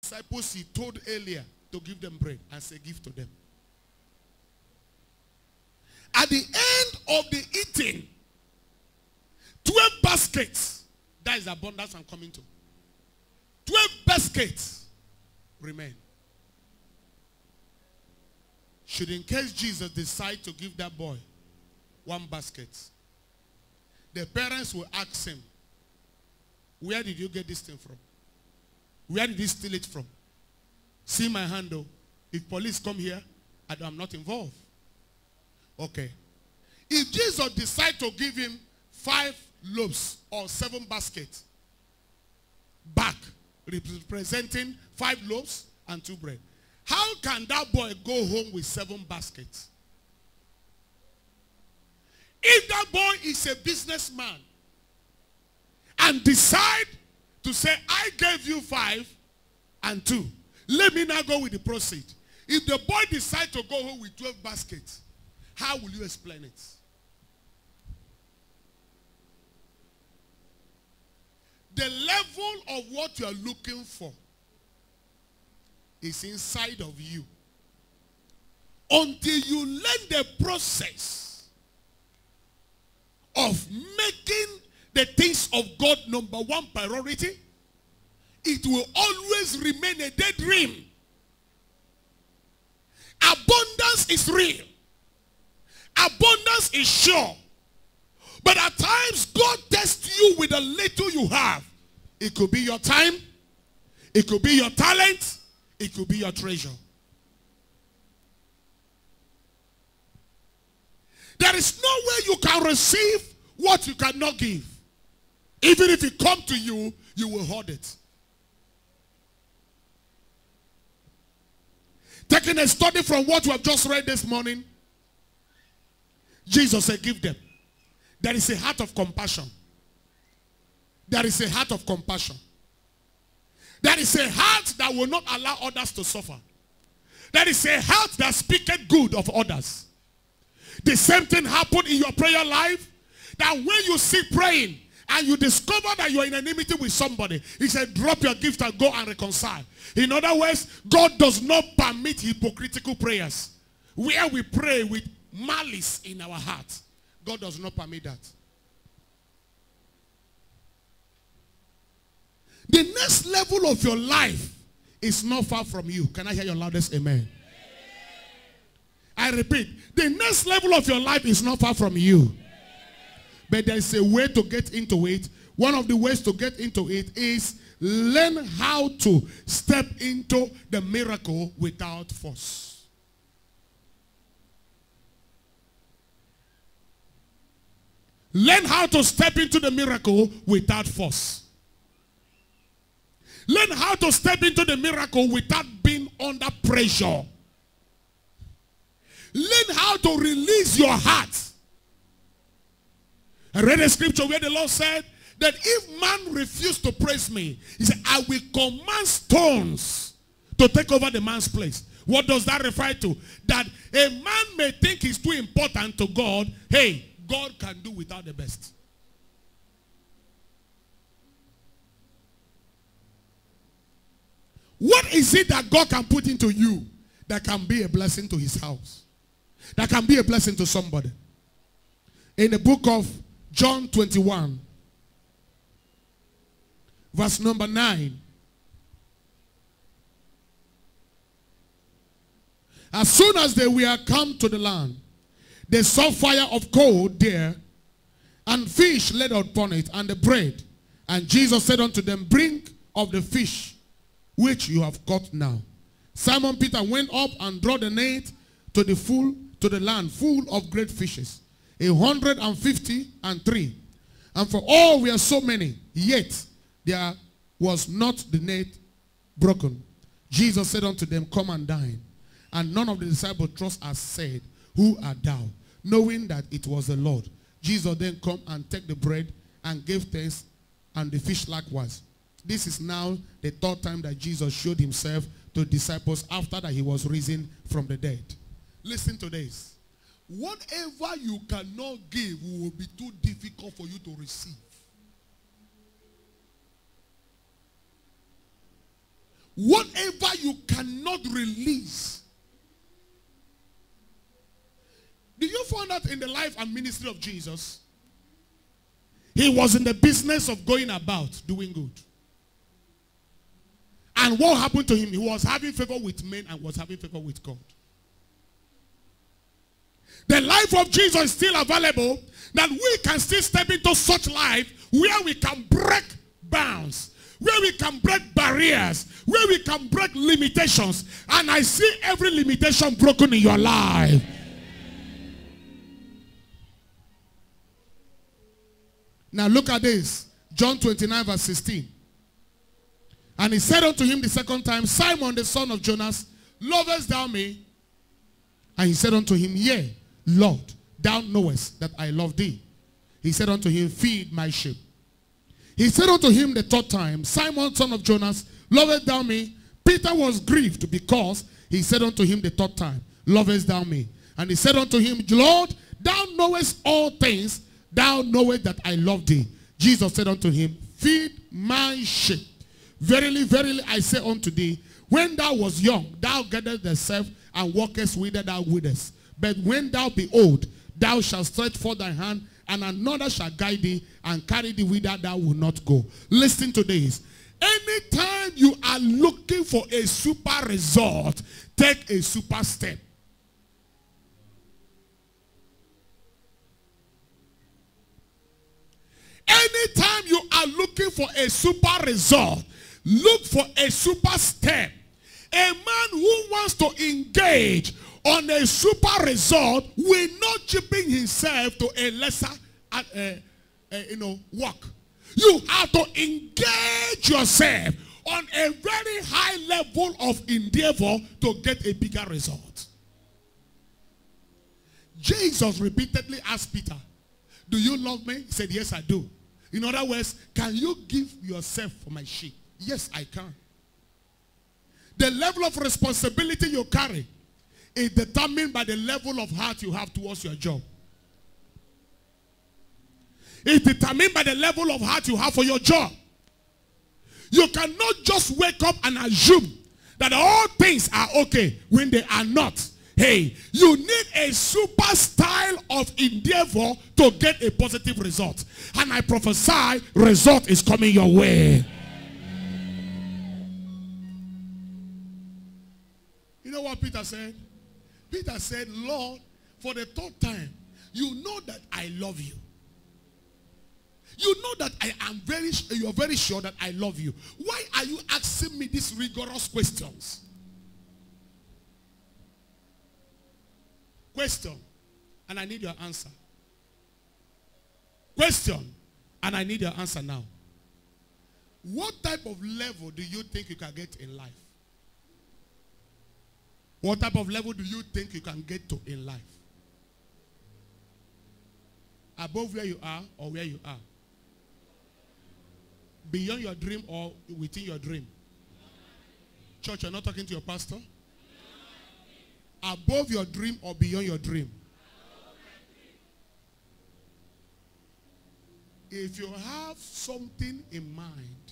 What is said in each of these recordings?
disciples he told earlier to give them bread and say, give to them. At the end of the eating, 12 baskets, that is the abundance I'm coming to. 12 baskets remain. Should in case Jesus decide to give that boy one basket, the parents will ask him, where did you get this thing from? Where did you steal it from? See my handle. If police come here, I'm not involved. Okay. If Jesus decide to give him 5 loaves or 7 baskets back, representing 5 loaves and 2 bread, how can that boy go home with 7 baskets? If that boy is a businessman and decide to say, I gave you 5 and 2, let me now go with the proceed. If the boy decides to go home with 12 baskets, how will you explain it? The level of what you are looking for is inside of you. Until you learn the process of making the things of God number 1 priority, it will always remain a dead dream. Abundance is real. Abundance is sure. But at times, God tests you with the little you have. It could be your time. It could be your talent. It could be your treasure. There is no way you can receive what you cannot give. Even if it comes to you, you will hoard it. Taking a study from what we have just read this morning, Jesus said, give them. There is a heart of compassion. There is a heart of compassion. There is a heart that will not allow others to suffer. There is a heart that speaketh good of others. The same thing happened in your prayer life. That when you sit praying and you discover that you are in enmity with somebody, he said, drop your gift and go and reconcile. In other words, God does not permit hypocritical prayers. Where we pray with malice in our heart, God does not permit that. The next level of your life is not far from you. Can I hear your loudest amen? I repeat, the next level of your life is not far from you. But there is a way to get into it. One of the ways to get into it is learn how to step into the miracle without force. Learn how to step into the miracle without force. Learn how to step into the miracle without being under pressure. Learn how to release your heart. I read a scripture where the Lord said that if man refused to praise me, he said, I will command stones to take over the man's place. What does that refer to? That a man may think he's too important to God. Hey, God can do without the best. What is it that God can put into you that can be a blessing to his house? That can be a blessing to somebody? In the book of John 21, verse number 9. As soon as they were come to the land, they saw fire of coal there, and fish laid upon it, and the bread. And Jesus said unto them, bring of the fish which you have caught now. Simon Peter went up and brought the net to the land full of great fishes, 153. And for all were so many, yet there was not the net broken. Jesus said unto them, come and dine. And none of the disciples trust us, said, who art thou? Knowing that it was the Lord. Jesus then come and take the bread and gave thanks, and the fish likewise. This is now the 3rd time that Jesus showed himself to disciples after that he was risen from the dead. Listen to this. Whatever you cannot give will be too difficult for you to receive. whatever you cannot release. Do you find that in the life and ministry of Jesus? He was in the business of going about doing good. And what happened to him? He was having favor with men and was having favor with God. The life of Jesus is still available, that we can still step into such life where we can break bounds, where we can break barriers, where we can break limitations. And I see every limitation broken in your life. Now look at this. John 29 verse 16. And he said unto him the second time, Simon the son of Jonas, lovest thou me? And he said unto him, Yea, Lord, thou knowest that I love thee. He said unto him, Feed my sheep. He said unto him the third time, Simon son of Jonas, lovest thou me? Peter was grieved because he said unto him the third time, Lovest thou me? And he said unto him, Lord, thou knowest all things, thou knowest that I love thee. Jesus said unto him, Feed my sheep. Verily, verily, I say unto thee, when thou wast young, thou gatheredst thyself and walkest whither thou wouldest. But when thou be old, thou shalt stretch forth thy hand, and another shall guide thee and carry thee whither thou wilt not go. Listen to this. Anytime you are looking for a super result, take a super step. Anytime you are looking for a super result, look for a super step. A man who wants to engage on a super result will not cheapen himself to a lesser work. You have to engage yourself on a very high level of endeavor to get a bigger result. Jesus repeatedly asked Peter, do you love me? He said, yes, I do. In other words, can you give yourself for my sheep? Yes, I can. The level of responsibility you carry is determined by the level of heart you have towards your job. It's determined by the level of heart you have for your job. You cannot just wake up and assume that all things are okay when they are not. Hey, you need a super style of endeavor to get a positive result. And I prophesy, result is coming your way. You know what Peter said? Peter said, Lord, for the third time, you know that I love you. You know that you're very sure that I love you. Why are you asking me these rigorous questions? Question, and I need your answer. Question, and I need your answer now. What type of level do you think you can get in life? What type of level do you think you can get to in life? Above where you are or where you are? Beyond your dream or within your dream? Church, you're not talking to your pastor? Above your dream or beyond your dream? If you have something in mind,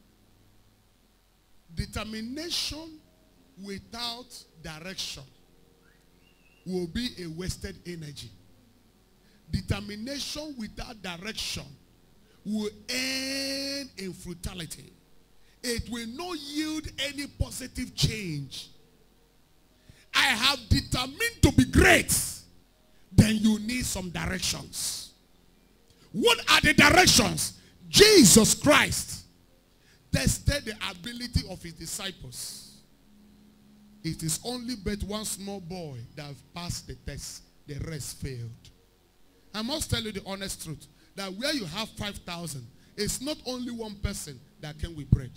determination without direction will be a wasted energy. Determination without direction will end in frugality. It will not yield any positive change. I have determined to be great. Then you need some directions. What are the directions? Jesus Christ tested the ability of his disciples. It is only but one small boy that passed the test. The rest failed. I must tell you the honest truth, that where you have 5,000, it's not only one person that came with bread.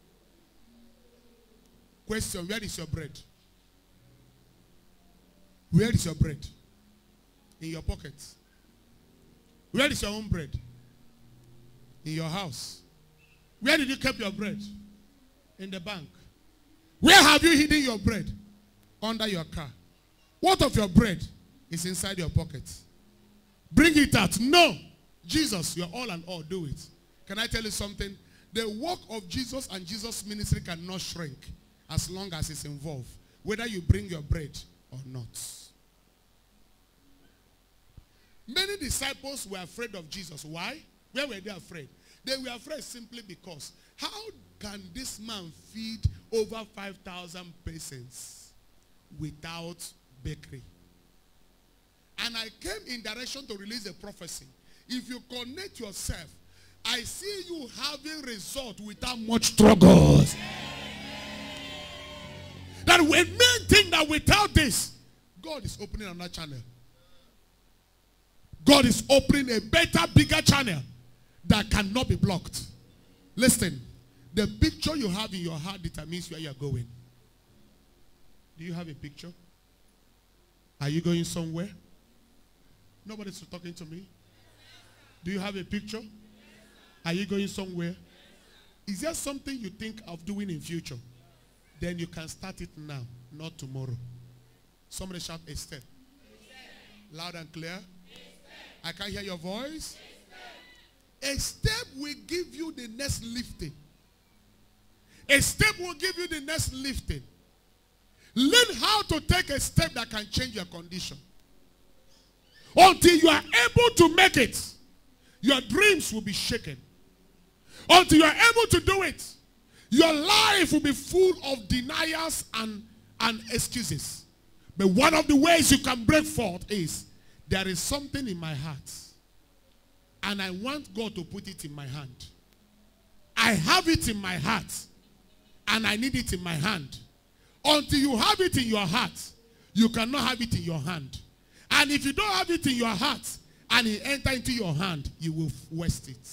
Question, where is your bread? Where is your bread? In your pockets. Where is your own bread? In your house. Where did you keep your bread? In the bank. Where have you hidden your bread? Under your car. What of your bread is inside your pocket? Bring it out. No. Jesus, you're all and all. Do it. Can I tell you something? The work of Jesus and Jesus' ministry cannot shrink as long as it's involved, whether you bring your bread or not. Many disciples were afraid of Jesus. Why? Why were they afraid? They were afraid simply because how can this man feed over 5,000 persons without bakery? And I came in direction to release a prophecy. If you connect yourself, I see you having result without much struggles. That when men think that without this, God is opening another channel. God is opening a better, bigger channel that cannot be blocked. Listen, the picture you have in your heart determines where you are going. Do you have a picture? Are you going somewhere? Nobody's talking to me. Do you have a picture? Are you going somewhere? Is there something you think of doing in future? Then you can start it now, not tomorrow. Somebody shout a step. Loud and clear. I can't hear your voice. A step will give you the next lifting. A step will give you the next lifting. Learn how to take a step that can change your condition. Until you are able to make it, your dreams will be shaken. Until you are able to do it, your life will be full of denials and excuses. But one of the ways you can break forth is, there is something in my heart, and I want God to put it in my hand. I have it in my heart, and I need it in my hand. Until you have it in your heart, you cannot have it in your hand. And if you don't have it in your heart, and it enter into your hand, you will waste it.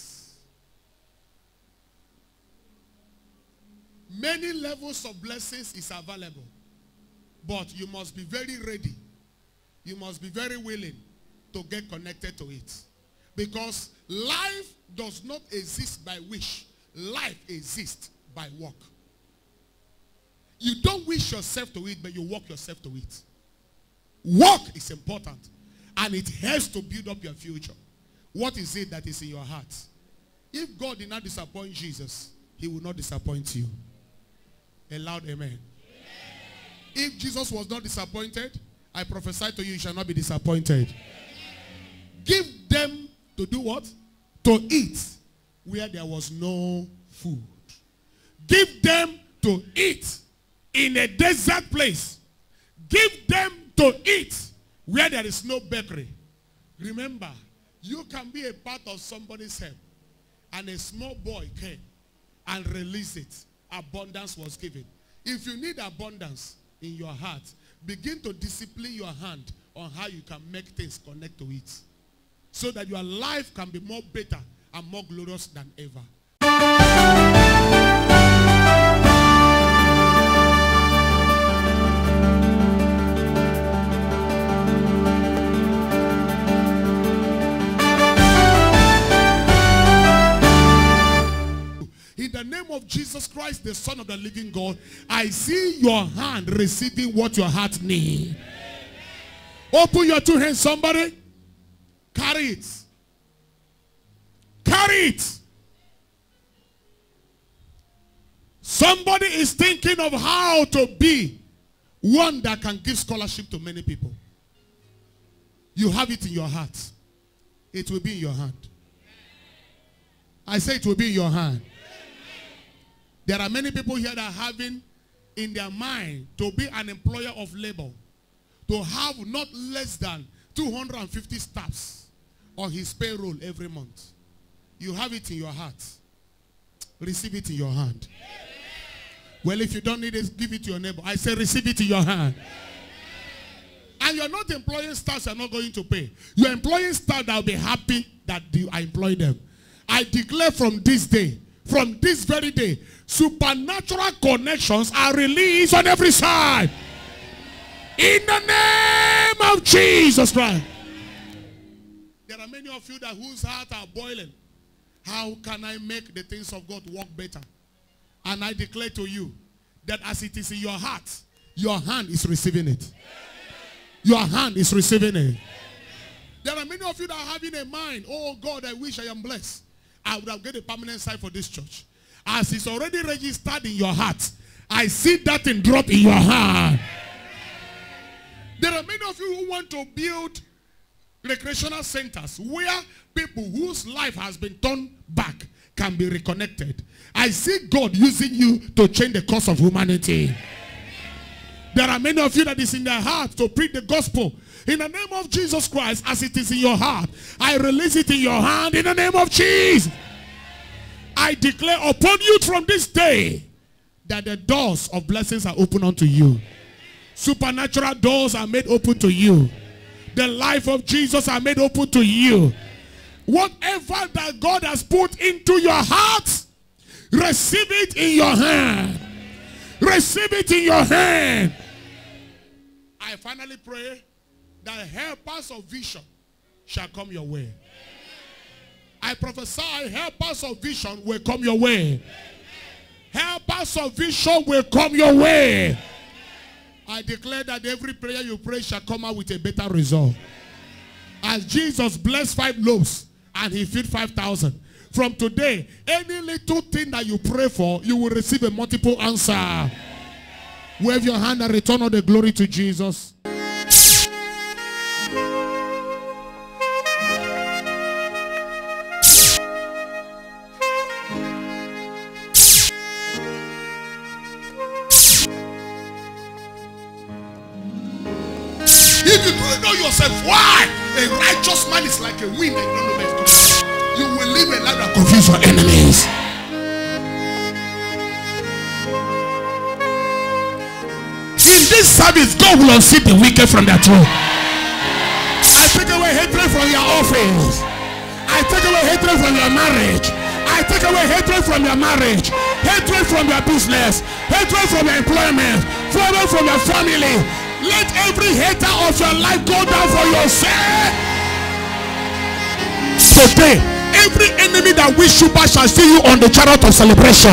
Many levels of blessings is available, but you must be very ready. You must be very willing to get connected to it. Because life does not exist by wish. Life exists by work. You don't wish yourself to it, but you work yourself to it. Work is important, and it helps to build up your future. What is it that is in your heart? If God did not disappoint Jesus, he will not disappoint you. A loud amen. Amen. If Jesus was not disappointed, I prophesy to you, you shall not be disappointed. Amen. Give them to do what? To eat where there was no food. Give them to eat in a desert place. Give them to eat where there is no bakery. Remember, you can be a part of somebody's help. And a small boy came and released it. Abundance was given. If you need abundance in your heart, begin to discipline your hand on how you can make things connect to it, so that your life can be more better and more glorious than ever. In the name of Jesus Christ, the Son of the living God, I see your hand receiving what your heart needs. Open your two hands, somebody. Carry it. Carry it. Somebody is thinking of how to be one that can give scholarship to many people. You have it in your heart. It will be in your hand. I say it will be in your hand. There are many people here that are having in their mind to be an employer of labor, to have not less than 250 staffs on his payroll every month. You have it in your heart. Receive it in your hand. Well, if you don't need it, give it to your neighbor. I say receive it in your hand. And you're not employing staff you're not going to pay. You're employing staff that will be happy that you employ them. I declare from this day, from this very day, supernatural connections are released on every side. In the name of Jesus Christ. There are many of you that whose hearts are boiling. How can I make the things of God work better? And I declare to you that as it is in your heart, your hand is receiving it. Your hand is receiving it. There are many of you that are having a mind, oh God, I wish I am blessed. I would have get a permanent site for this church. As it's already registered in your heart, I see that thing drop in your hand. There are many of you who want to build recreational centers where people whose life has been turned back can be reconnected. I see God using you to change the course of humanity. There are many of you that is in their heart to preach the gospel. In the name of Jesus Christ, as it is in your heart, I release it in your hand in the name of Jesus. I declare upon you from this day that the doors of blessings are open unto you. Supernatural doors are made open to you. The life of Jesus are made open to you. Whatever that God has put into your heart, receive it in your hand. Receive it in your hand. I finally pray that helpers of vision shall come your way. I prophesy helpers of vision will come your way. Helpers of vision will come your way. I declare that every prayer you pray shall come out with a better result. As Jesus blessed 5 loaves and he fed 5,000. From today, any little thing that you pray for, you will receive a multiple answer. Wave your hand and return all the glory to Jesus. If you don't know yourself, why a righteous man is like a wind and you don't know where it's coming, you will live a life that confuse your enemies. In this service, God will unseat the wicked from their throne. I take away hatred from your office. I take away hatred from your marriage. I take away hatred from your marriage. Hatred from your business. Hatred from your employment. Hatred from your family. Let every hater of your life go down for your sake. Today, every enemy that wish you bad shall see you on the chariot of celebration.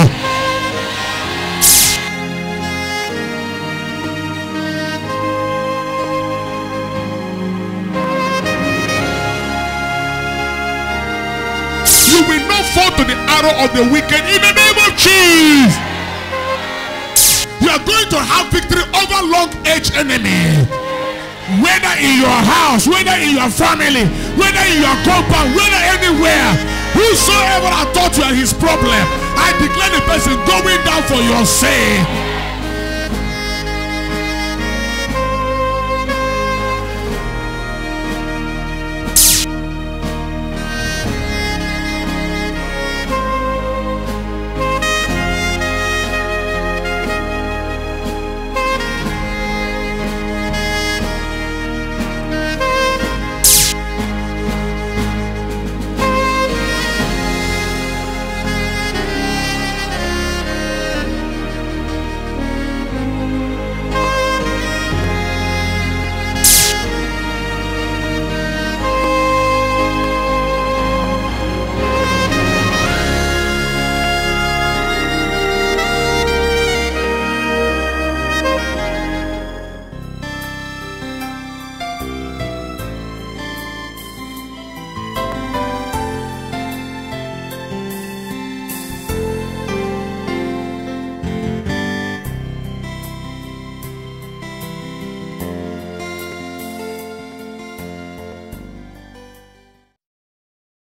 You will not fall to the arrow of the wicked in the name of Jesus. You are going to have victory over long-age enemy. Whether in your house, whether in your family, whether in your compound, whether anywhere. Whosoever I thought you are his problem, I declare the person going down for your sake.